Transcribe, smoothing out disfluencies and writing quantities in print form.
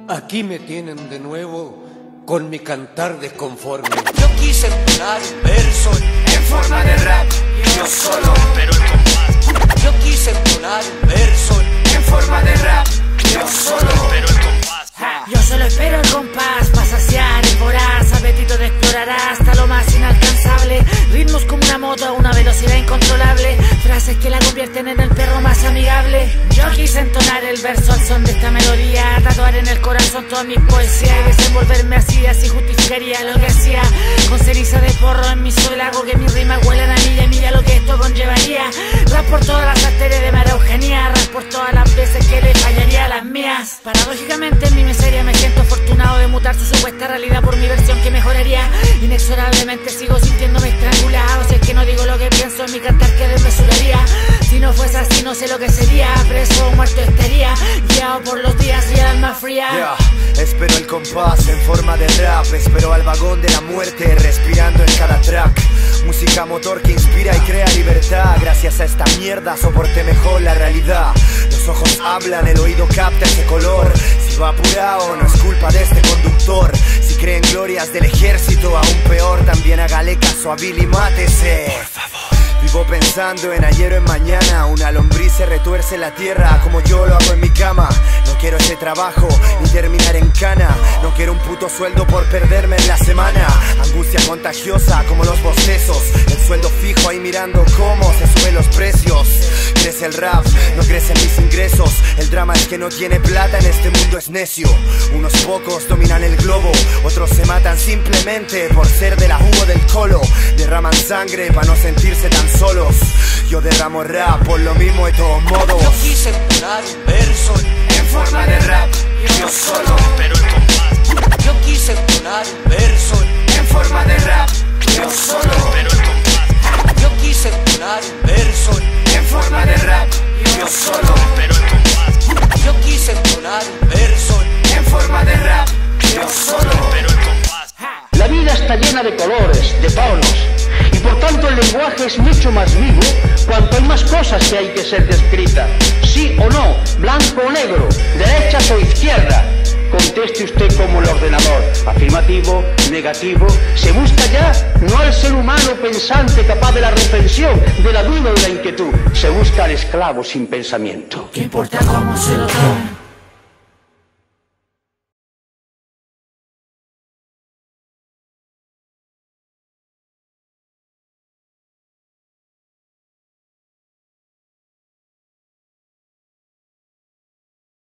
Aquí me tienen de nuevo con mi cantar desconforme. Yo quise entonar un verso en forma de rap, yo solo, pero el compás. Yo quise entonar un verso en forma de rap, yo solo, pero el compás. Yo solo espero el compás para saciar y voraz, apetito de explorar hasta lo más inalcanzable. Ritmos como una moto a una velocidad incontrolable, frases que la convierten en el perro más amigable. Yo quise entonar el verso al son de esta melodía, tatuar en el corazón toda mi poesía y desenvolverme así justificaría lo que hacía. Con ceniza de porro en mi suela hago que mis rimas huelan a milla y milla lo que esto conllevaría. Rap por todas las arterias de María Eugenia, rap por todas las veces que le fallaría a las mías. Paradójicamente en mi miseria me siento afortunado de mutar su supuesta realidad por mi versión que mejoraría. Inexorablemente sigo sintiéndome estrangulado, si es que no digo lo que pienso en mi cantar que desmesuraría. Si no fuese así no sé lo que sería, preso o muerto estaría, guiado por los días y el alma fría. Espero el compás en forma de rap, espero al vagón de la muerte respirando en cada track. Música motor que inspira y crea libertad. Gracias a esta mierda soporté mejor la realidad. Los ojos hablan, el oído capta ese color. Si va apurado no es culpa de este conductor. Si creen glorias del ejército, aún peor, también hágale caso a Billy, mátese, por favor. Vivo pensando en ayer o en mañana. Una lombriz se retuerce en la tierra como yo lo hago en mi cama. No quiero ese trabajo ni terminar en cana. No quiero un puto sueldo por perderme en la semana. Angustia contagiosa como los bostezos. El sueldo fijo ahí mirando cómo se suben los precios. Crece el rap, no crecen mis ingresos. El drama es que no tiene plata, en este mundo es necio. Unos pocos dominan el globo, otros se matan simplemente por ser de la jugo del colo. Derraman sangre para no sentirse tan solos. Yo derramo rap por lo mismo de todos modos. Yo quise entonar un verso en forma de rap, yo solo, pero el compás. Yo quise entonar un verso en forma de rap, yo solo, pero el compás. Yo quise entonar un verso en forma de rap, yo solo, pero el compás. Yo quise entonar un verso en forma de rap, yo solo, pero el compás. La vida está llena de colores, de tonos, y por tanto el lenguaje es mucho más vivo cuanto hay más cosas que hay que ser descritas. Sí o no, blanco o negro, derechas o izquierda. Conteste usted como el ordenador, afirmativo, negativo. Se busca ya no al ser humano pensante capaz de la reflexión, de la duda o de la inquietud. Se busca al esclavo sin pensamiento. ¿Qué importa cómo se lo tomen?